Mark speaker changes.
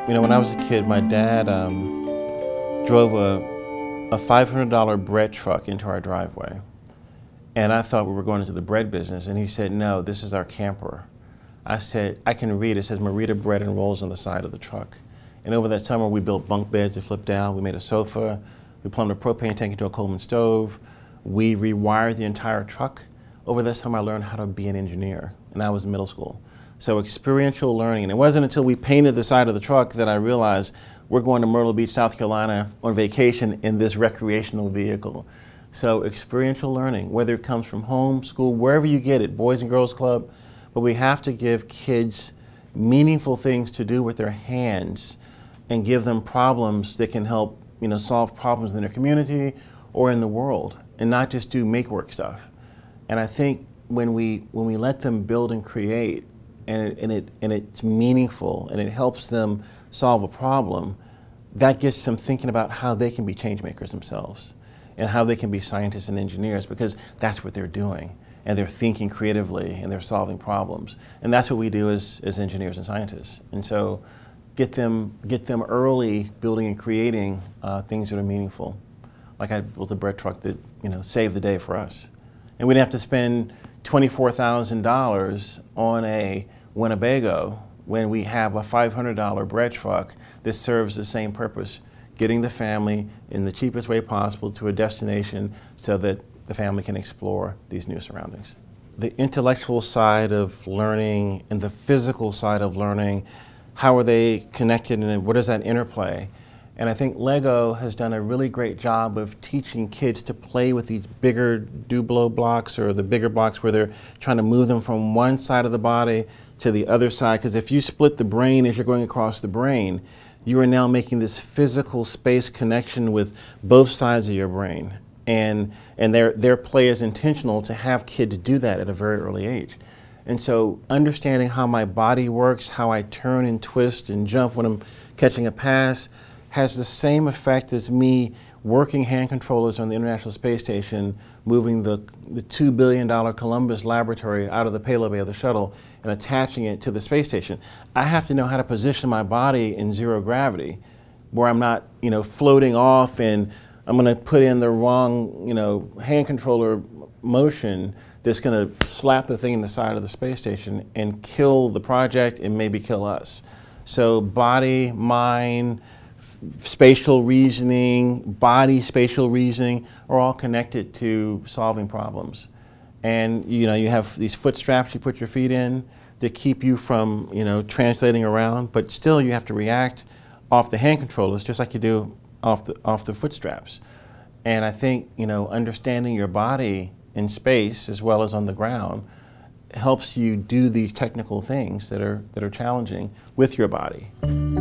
Speaker 1: You know, when I was a kid, my dad drove a $500 bread truck into our driveway. And I thought we were going into the bread business. And he said, no, this is our camper. I said, I can read. It says Marita Bread and Rolls on the side of the truck. And over that summer, we built bunk beds that flip down. We made a sofa. We plumbed a propane tank into a Coleman stove. We rewired the entire truck. Over that summer, I learned how to be an engineer. And I was in middle school. So experiential learning. And it wasn't until we painted the side of the truck that I realized we're going to Myrtle Beach, South Carolina on vacation in this recreational vehicle. So experiential learning, whether it comes from home, school, wherever you get it, Boys and Girls Club, but we have to give kids meaningful things to do with their hands and give them problems that can help, solve problems in their community or in the world, and not just do make-work stuff. And I think when we let them build and create, and it's meaningful and it helps them solve a problem, that gets them thinking about how they can be change makers themselves and how they can be scientists and engineers, because that's what they're doing. And they're thinking creatively and they're solving problems. And that's what we do as engineers and scientists. And so get them early building and creating things that are meaningful. Like I built a bread truck that saved the day for us. And we didn't have to spend $24,000 on a Winnebago when we have a $500 bread truck that serves the same purpose, getting the family in the cheapest way possible to a destination so that the family can explore these new surroundings. The intellectual side of learning and the physical side of learning, how are they connected and what is that interplay? And I think Lego has done a really great job of teaching kids to play with these bigger Duplo blocks, or the bigger blocks where they're trying to move them from one side of the body to the other side. Because if you split the brain as you're going across the brain, you are now making this physical space connection with both sides of your brain. And their play is intentional to have kids do that at a very early age. And so understanding how my body works, how I turn and twist and jump when I'm catching a pass, has the same effect as me working hand controllers on the International Space Station, moving the $2 billion Columbus laboratory out of the payload bay of the shuttle and attaching it to the space station. I have to know how to position my body in zero gravity, where I'm not, floating off and I'm going to put in the wrong, hand controller motion that's going to slap the thing in the side of the space station and kill the project and maybe kill us. So body, mind, spatial reasoning, body spatial reasoning are all connected to solving problems. And you have these foot straps you put your feet in that keep you from translating around, but still you have to react off the hand controllers just like you do off the foot straps. And I think understanding your body in space as well as on the ground helps you do these technical things that are challenging with your body.